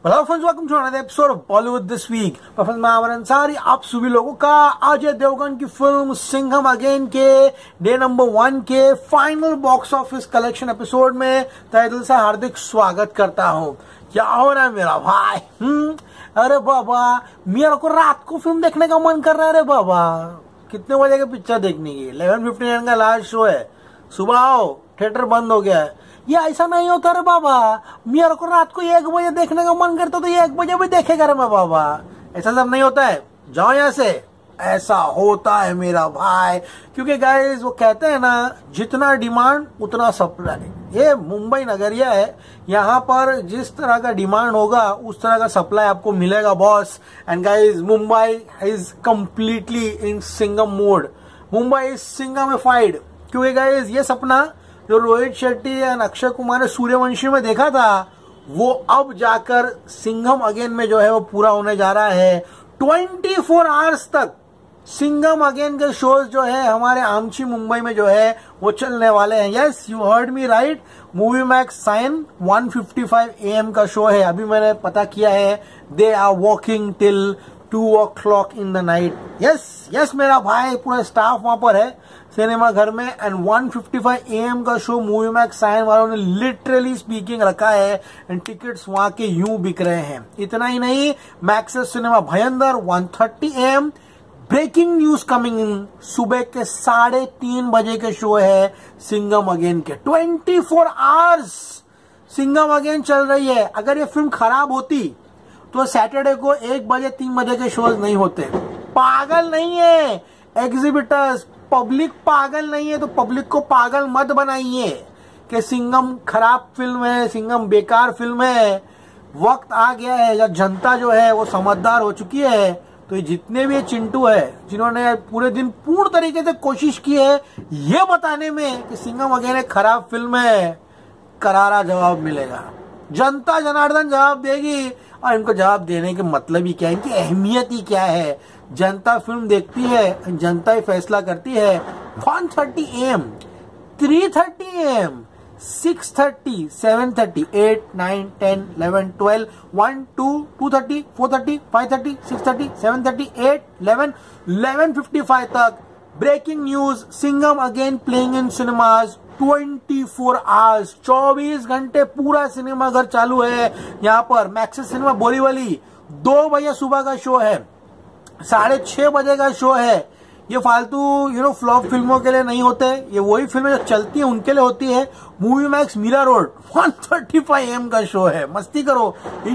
Hello friends, welcome to another episode of Bollywood this week. मैं आमर अंसारी आप सभी लोगों का अजय देवगन की फिल्म सिंघम अगेन के डे नंबर 1 के final box office collection episode में तहे दिल से हार्दिक स्वागत करता हूं। क्या हो रहा है मेरा भाई? अरे बाबा, मेरे को रात को फिल्म देखने का मन कर रहा है। अरे बाबा, कितने बजे का पिक्चर देखने की? 11:59 का लास्ट शो है। सुबह आओ, थिएटर बंद हो गया है। ये ऐसा नहीं होता रे बाबा। मेरे को रात को 1 बजे देखने का मन करता तो ये 1 बजे भी देखेगा रे मैं बाबा। ऐसा सब नहीं होता है, जाओ यहाँ से। ऐसा होता है मेरा भाई, क्योंकि गाइस वो कहते हैं ना, जितना डिमांड उतना सप्लाई। ये मुंबई नगरिया है, यहाँ पर जिस तरह का डिमांड होगा उस तरह का सप्लाई आपको मिलेगा boss. And guys, Mumbai is completely in Singham mode. Mumbai is Singhamified, क्योंकि गाइस ये सपना जो रोहित शेट्टी और अक्षय कुमार ने सूर्यवंशी में देखा था, वो अब जाकर सिंघम अगेन में जो है वो पूरा होने जा रहा है। 24 आवर्स तक सिंघम अगेन के शोज जो है हमारे आमची मुंबई में जो है वो चलने वाले हैं। Yes, you heard me right. Movie max Sion 1:55 AM का शो है। अभी मैंने पता किया है, they are working till 2 o'clock in the night. Yes मेरा भाई, पूरा स्टाफ वहां पर है सिनेमा घर में। एंड 1:55 AM का शो मूवी मैक्स साइन वालों ने लिटरली स्पीकिंग रखा है। एंड टिकट्स वहां के यूं बिक रहे हैं। इतना ही नहीं, Maxus cinema Bhayandar 1:30 AM। Breaking news coming in, सुबह के 3:30 बजे के शो है सिंघम अगेन के। 24 आवर्स सिंघम अगेन चल रही है। अगर ये फिल्म खराब होती तो सैटरडे को 1 बजे 3 बजे के शोज नहीं होते। पागल नहीं है एग्जिबिटर्स, पब्लिक पागल नहीं है, तो पब्लिक को पागल मत बनाइए कि सिंघम खराब फिल्म है, सिंघम बेकार फिल्म है। वक्त आ गया है जब जनता जो है वो समझदार हो चुकी है। तो ये जितने भी चिंटू है जिन्होंने पूरे दिन पूर्ण तरीके से कोशिश की है ये बताने में कि सिंघम अगेन एक खराब फिल्म है, करारा जवाब मिलेगा। जनता जनार्दन जवाब देगी। और इनको जवाब देने के मतलब ही क्या है, इनकी अहमियत ही क्या है। जनता फिल्म देखती है, जनता ही फैसला करती है। 1:30 AM, 3:30 AM, 6:30, 7:30, 8, 9, 10, 11, 12, 1, 2, 2:30, 4:30, 5:30, 6:30, 7:30, 8, 11, 11:55 तक breaking news. Singham again playing in cinemas 24 hours, 24 घंटे पूरा सिनेमा घर चालू है। यहाँ पर मैक्सिस सिनेमा बोरीवली 2 बजे सुबह का शो है, 6:30 बजे का शो है। ये फालतू फ्लॉप फिल्मों के लिए नहीं होते, ये वही फिल्में जो चलती है उनके लिए होती है। Movie max Mira road 1:35 AM का शो है। मस्ती करो,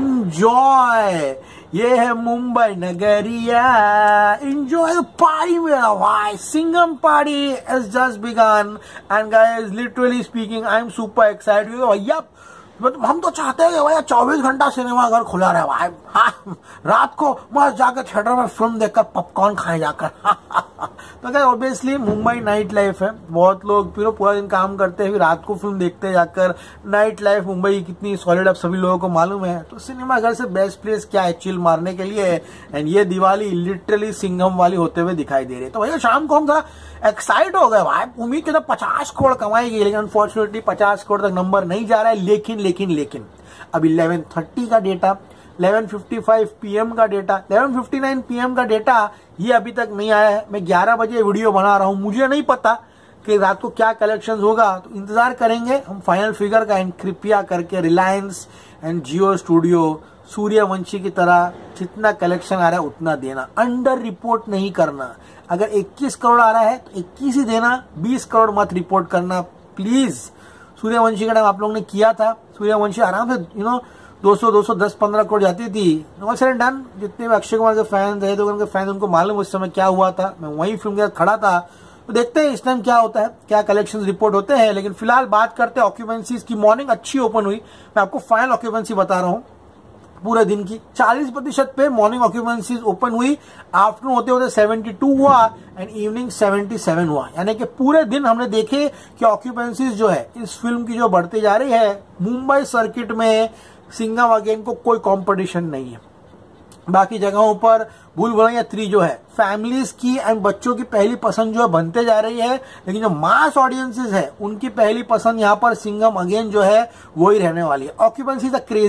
इंजॉय। ये है मुंबई नगरिया, इंजॉय पार्टी मेरा भाई। Singham party has just begun and guys, literally speaking, I am super excited भैया। हम तो चाहते हैं कि भैया 24 घंटा सिनेमा घर खुला रहे भाई। हाँ, रात को मस्त जाकर थिएटर में फिल्म देखकर पॉपकॉर्न खाए जाकर। तो क्या, ऑब्वियसली मुंबई नाइट लाइफ है। बहुत लोग पूरा दिन काम करते हैं, फिर रात को फिल्म देखते जाकर। नाइट लाइफ मुंबई कितनी सॉलिड अब सभी लोगों को मालूम है। तो सिनेमा घर से बेस्ट प्लेस क्या है चिल मारने के लिए। एंड ये दिवाली लिटरली सिंघम वाली होते हुए दिखाई दे रही है। तो भैया शाम को हम थोड़ा एक्साइट हो गए भाई। उम्मीद के तो 50 करोड़ कमाएगी, लेकिन अनफॉर्चुनेटली 50 करोड़ तक नंबर नहीं जा रहा है। लेकिन अब 11:30 का डेटा, 11:55 PM का डेटा, 11:59 PM का डेटा ये अभी तक नहीं आया है। मैं 11 बजे वीडियो बना रहा हूं, मुझे नहीं पता कि रात को क्या कलेक्शंस होगा। तो इंतजार करेंगे हम फाइनल फिगर का। एंड कृपया करके रिलायंस एंड जियो स्टूडियो सूर्यवंशी की तरह जितना कलेक्शन आ रहा है उतना देना, अंडर रिपोर्ट नहीं करना। अगर 21 करोड़ आ रहा है तो 21 ही देना, 20 करोड़ मत रिपोर्ट करना प्लीज। सूर्यवंशी का टाइम आप लोगों ने किया था, सूर्यवंशी आराम से 200, 210, 15 करोड़ जाती थी। All said and done. जितने भी अक्षय कुमार के फैंस है, उनके फैंस, उनको मालूम उस समय क्या हुआ था। मैं वही फिल्म के साथ खड़ा था। तो देखते हैं इस टाइम क्या होता है, क्या कलेक्शन रिपोर्ट होते हैं। लेकिन फिलहाल बात करते हैं ऑक्यूपेंसीज की। मॉर्निंग अच्छी ओपन हुई। मैं आपको फाइनल ऑक्यूपेंसी बता रहा हूँ पूरे दिन की। 40% पे मॉर्निंग ऑक्यूपेंसीज ओपन हुई। आफ्टरनून होते होते 72 हुआ एंड इवनिंग 77 हुआ। यानी कि पूरे दिन हमने देखे कि ऑक्यूपेंसीज जो है इस फिल्म की जो बढ़ती जा रही है। मुंबई सर्किट में सिंघम अगेन को कोई कंपटीशन नहीं है। बाकी जगहों पर भूल भुलैया 3 जो है फैमिलीज की एंड बच्चों की पहली पसंद जो है बनते जा रही है। लेकिन जो मास ऑडियंसेस है उनकी पहली पसंद यहाँ पर सिंघम अगेन जो है वो ही रहने वाली है। ऑक्यूपेंसी क्रेजी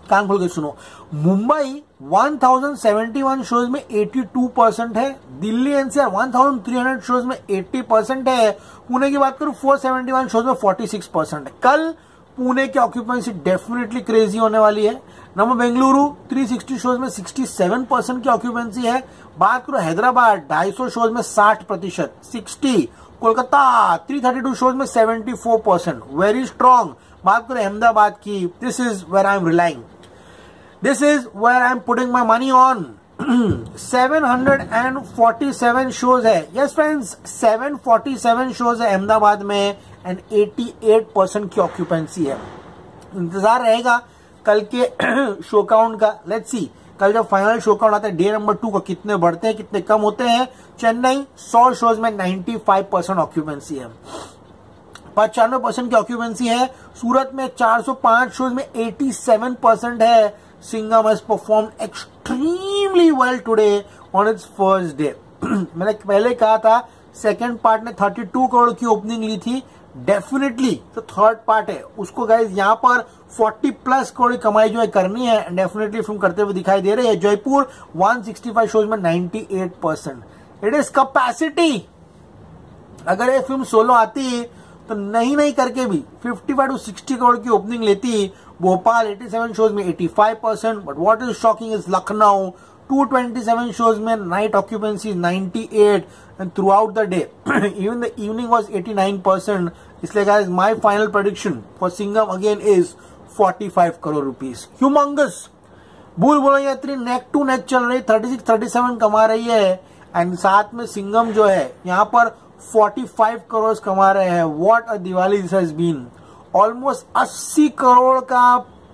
कान खोल के सुनो, मुंबई 1071 शोज में 82% है, दिल्ली एनसीआर 1300 शोज में 80% है, पुणे की बात करूं 471 शोज में 46% है। कल पुणे की ऑक्यूपेंसी डेफिनेटली क्रेजी होने वाली है। नंबर बेंगलुरु 360 शोज में 67% की ऑक्यूपेंसी है। बात करो हैदराबाद 250 शोज में 60%, 60। कोलकाता 332 शोज में 74%, वेरी स्ट्रॉन्ग। बात करो अहमदाबाद की, this is where I am relying, this is where I am putting my money on. 747 shows है, यस फ्रेंड्स 747 शोज है अहमदाबाद में एंड 88% की ऑक्यूपेंसी है। इंतजार रहेगा कल के शो काउंट का, लेट्स सी कल जब फाइनल शो काउंट आता है डे नंबर 2 का कितने बढ़ते हैं कितने कम होते हैं। चेन्नई 100 शोज में 95% ऑक्यूपेंसी है, 95% की ऑक्यूपेंसी है। सूरत में 405 शोज में 87% है। Singham has perform extremely well today on its first day. मैंने पहले कहा था सेकंड पार्ट ने 32 करोड़ की ओपनिंग ली थी, डेफिनेटली तो थर्ड पार्ट है उसको गाइज यहाँ पर 40+ करोड़ की कमाई जो है करनी है, डेफिनेटली फिल्म करते हुए दिखाई दे रही है। जयपुर 165 शोज में 98%, इट इज कैपेसिटी। अगर ये फिल्म सोलो आती तो नहीं करके भी 55 to 60 करोड़ की ओपनिंग लेती। भोपाल 87 शोज में 85%, but what is shocking is Lucknow 227 shows में night occupancy 98 and throughout the day even the evening was 89%। इसलिए guys my final prediction for Singham again is 45 crore rupees. Humongous. Bhool Bhulaiyaa 3 neck to neck चल रही, 36-37 कमा रही है and साथ में सिंघम जो है यहाँ पर 45 करोड़ कमा रहे हैं। What a Diwali this has been. Almost 80 crore का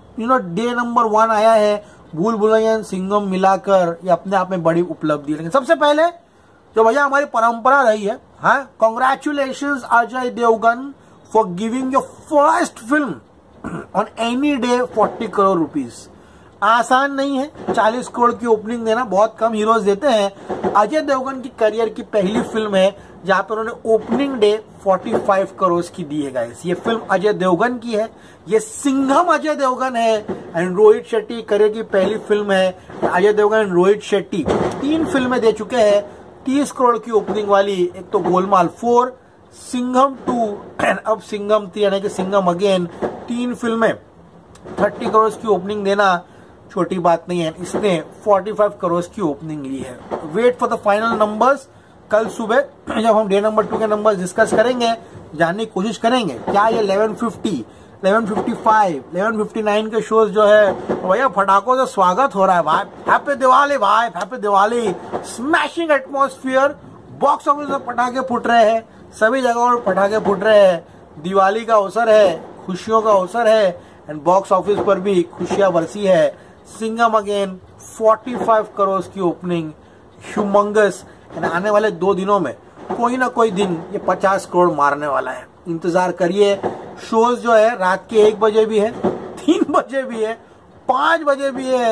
डे नंबर 1 आया है। भूल भुलैया सिंघम मिलाकर ये अपने आप में बड़ी उपलब्धि है। लेकिन सबसे पहले जो भैया हमारी परंपरा रही है, हाँ, congratulations Ajay Devgan for giving your first film on any day 40 crore rupees. आसान नहीं है 40 करोड़ की ओपनिंग देना, बहुत कम हीरोज देते हैं। अजय देवगन की करियर की पहली फिल्म है जहां पर उन्होंने ओपनिंग डे 45 करोड़ की दी है गाइस। ये फिल्म अजय देवगन की है, ये सिंघम अजय देवगन है एंड रोहित शेट्टी करियर की पहली फिल्म है। अजय देवगन एंड रोहित शेट्टी 3 फिल्में दे चुके हैं 30 करोड़ की ओपनिंग वाली। एक तो गोलमाल 4, सिंघम 2 एंड अब सिंघम 3 यानी कि सिंघम अगेन। 3 फिल्में 30 करोड़ की ओपनिंग देना छोटी बात नहीं है। इसने 45 करोड़ की ओपनिंग ली है। Wait for the final numbers. कल सुबह जब हम डे नंबर 2 के नंबर्स डिस्कस करेंगे, जानने की कोशिश करेंगे क्या ये 1150, 1155, 1159 के शोज जो है भैया फटाकों से स्वागत हो रहा है भाई। हैप्पी दिवाली भाई, happy Diwali. Smashing atmosphere, box office में पटाखे फूट रहे हैं, सभी जगहों पर पटाखे फूट रहे हैं। दिवाली का अवसर है, खुशियों का अवसर है एंड बॉक्स ऑफिस पर भी खुशियां बरसी है। सिंघम अगेन 45 करोड़ की ओपनिंग, ह्यूमंगस। आने वाले 2 दिनों में कोई ना कोई दिन ये 50 करोड़ मारने वाला है। इंतजार करिए। शोज जो है रात के 1 बजे भी है, 3 बजे भी है, 5 बजे भी है।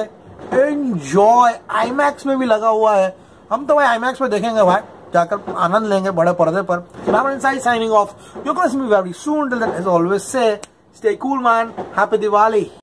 एंजॉय। आईमैक्स में भी लगा हुआ है। हम तो भाई आईमैक्स में देखेंगे भाई, जाकर आनंद लेंगे बड़े पर्दे पर। Signing off. You're going to see me very soon. Till then, as always, say, stay cool, man. Happy Diwali.